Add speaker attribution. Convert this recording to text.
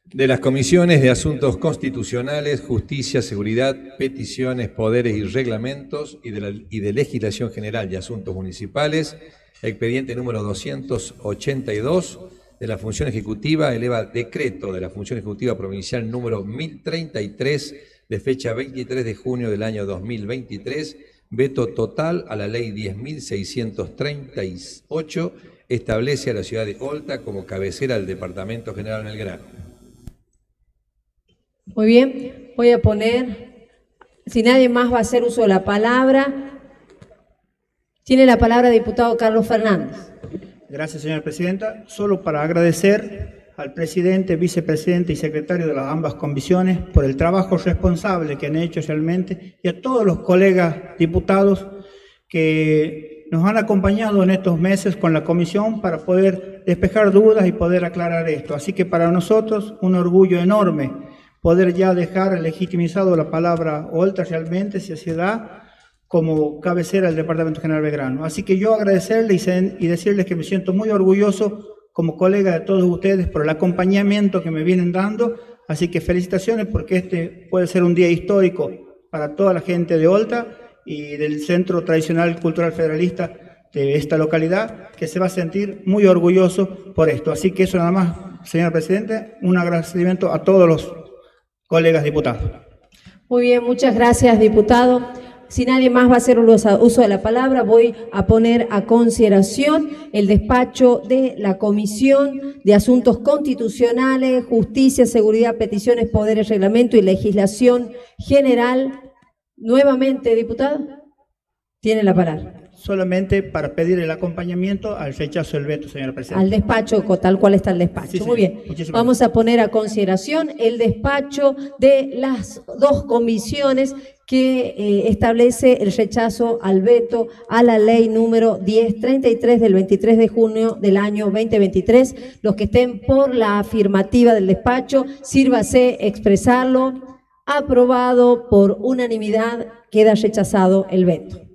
Speaker 1: de las Comisiones de Asuntos Constitucionales, Justicia, Seguridad, Peticiones, Poderes y Reglamentos y de Legislación General y Asuntos Municipales, expediente número 282 de la Función Ejecutiva, eleva decreto de la Función Ejecutiva Provincial número 1033 de fecha 23 de junio del año 2023, veto total a la Ley 10.638, establece a la ciudad de Olta como cabecera del Departamento General Belgrano.
Speaker 2: Muy bien, voy a poner, si nadie más va a hacer uso de la palabra, tiene la palabra el diputado Carlos Fernández.
Speaker 3: Gracias, señora presidenta. Solo para agradecer al presidente, vicepresidente y secretario de las ambas comisiones por el trabajo responsable que han hecho realmente y a todos los colegas diputados que nos han acompañado en estos meses con la comisión para poder despejar dudas y poder aclarar esto. Así que para nosotros un orgullo enorme poder ya dejar legitimizado la palabra Olta realmente, si se da, como cabecera del Departamento General Belgrano. Así que yo agradecerles y decirles que me siento muy orgulloso como colega de todos ustedes por el acompañamiento que me vienen dando. Así que felicitaciones porque este puede ser un día histórico para toda la gente de Olta y del Centro Tradicional Cultural Federalista de esta localidad, que se va a sentir muy orgulloso por esto. Así que eso nada más, señor presidente, un agradecimiento a todos los colegas diputados.
Speaker 2: Muy bien, muchas gracias, diputado. Si nadie más va a hacer uso de la palabra, voy a poner a consideración el despacho de la Comisión de Asuntos Constitucionales, Justicia, Seguridad, Peticiones, Poderes, Reglamento y Legislación General. Nuevamente, diputado, tiene la palabra.
Speaker 3: Solamente para pedir el acompañamiento al rechazo del veto, señora presidenta.
Speaker 2: Al despacho, tal cual está el despacho.
Speaker 3: Sí,
Speaker 2: muy bien. Vamos a poner a consideración el despacho de las dos comisiones que establece el rechazo al veto a la ley número 1033 del 23 de junio del año 2023. Los que estén por la afirmativa del despacho, sírvase expresarlo. Aprobado por unanimidad, queda rechazado el veto.